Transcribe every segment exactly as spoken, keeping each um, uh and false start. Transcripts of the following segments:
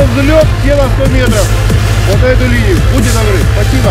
пошел взлет, все на сто метров. Вот на эту линию. Будьте добры. Спасибо.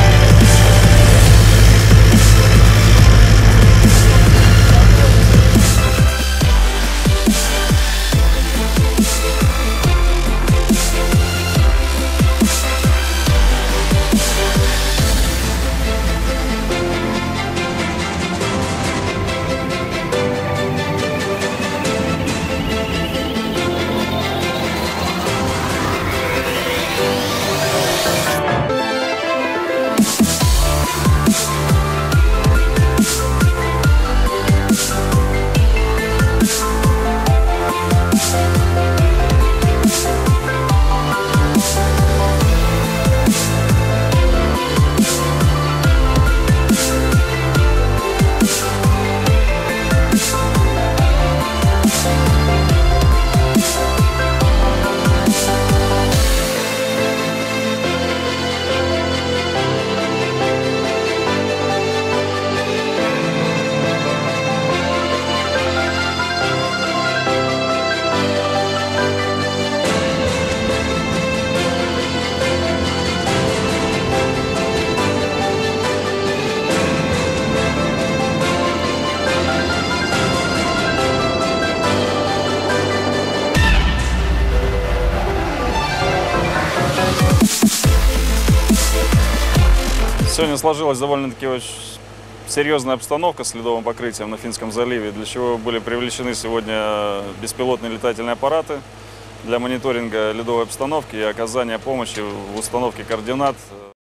Сегодня сложилась довольно-таки очень серьезная обстановка с ледовым покрытием на Финском заливе, для чего были привлечены сегодня беспилотные летательные аппараты для мониторинга ледовой обстановки и оказания помощи в установке координат,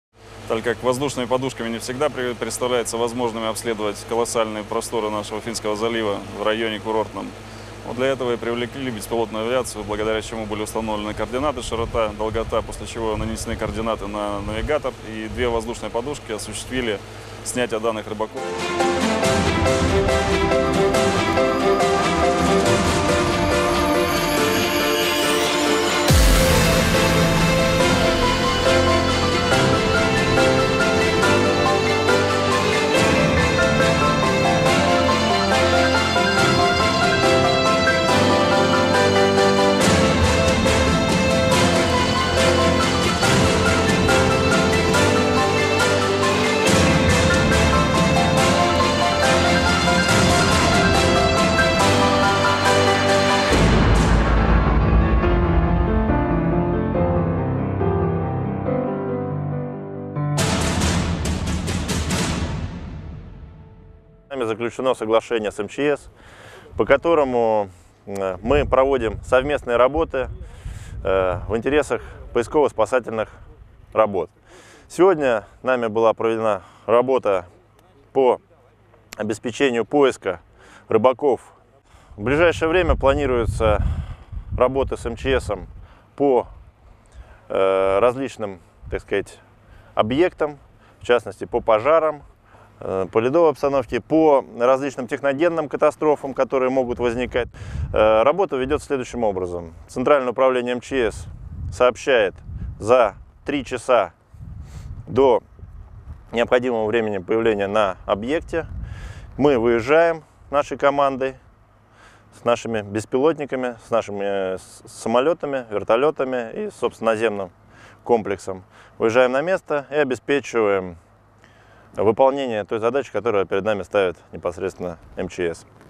так как воздушными подушками не всегда представляется возможным обследовать колоссальные просторы нашего Финского залива в районе курортном. Вот для этого и привлекли беспилотную авиацию, благодаря чему были установлены координаты, широта, долгота, после чего нанесены координаты на навигатор, и две воздушные подушки осуществили снятие данных рыбаков. С нами заключено соглашение с эм че эс, по которому мы проводим совместные работы в интересах поисково-спасательных работ. Сегодня нами была проведена работа по обеспечению поиска рыбаков. В ближайшее время планируются работы с эм че эс по различным, так сказать, объектам, в частности по пожарам, по ледовой обстановке, по различным техногенным катастрофам, которые могут возникать. Работа ведется следующим образом. Центральное управление эм че эс сообщает за три часа до необходимого времени появления на объекте. Мы выезжаем нашей командой, с нашими беспилотниками, с нашими самолетами, вертолетами и, собственно, наземным комплексом. Выезжаем на место и обеспечиваем выполнение той задачи, которую перед нами ставит непосредственно эм че эс.